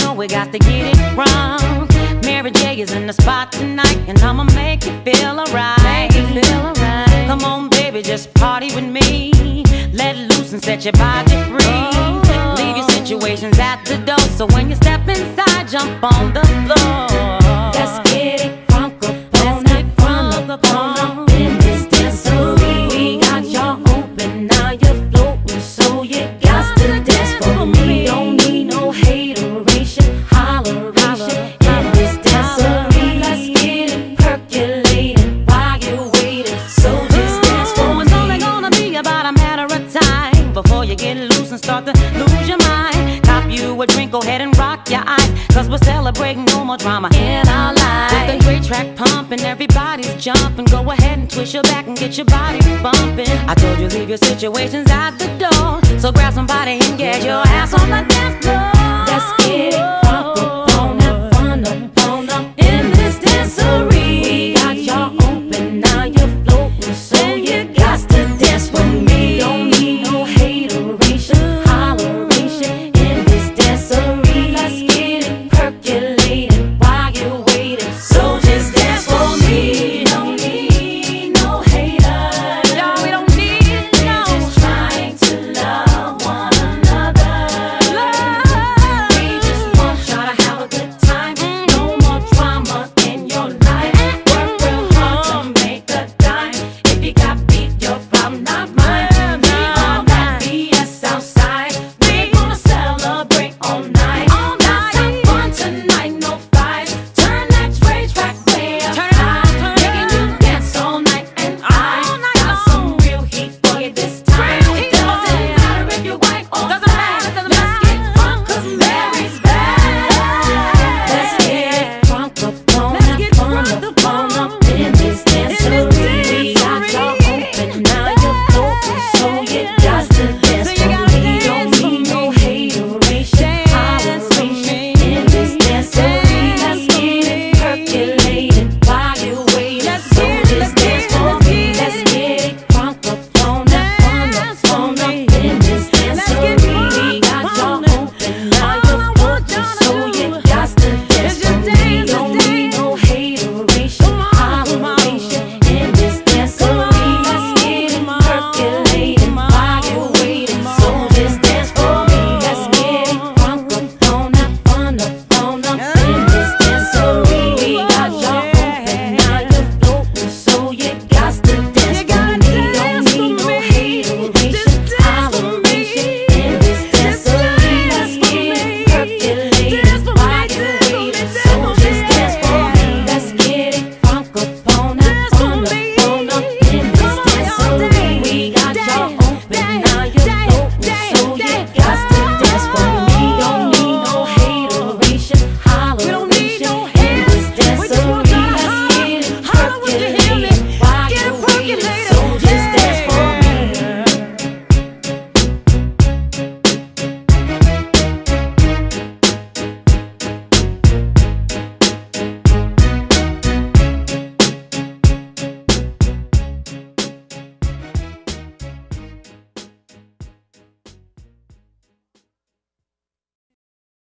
know we got to get it wrong. Mary J is in the spot tonight, and I'ma make you feel alright. Come on, baby, just party with me. Let loose and set your body free. Leave your situations at the door, so when you step inside, jump on the floor. Let's get it crunk up on it, crunk up in this dancery. We got y'all open, now you're floating, so you got to dance for me. Don't need no hateration, holleration in this dancery. Let's get it percolating while you're waiting, so just dance for me. It's only gonna be about a matter of time before you get loose and start to lose your mind. Cop you a drink, go ahead and rock your eyes, cause we're celebrating no more drama in our lives. With a great track pumping, everybody's jumping. Go ahead and twist your back and get your body bumping. I told you leave your situations at the door, so grab somebody and get your ass on the dance floor. Let's get it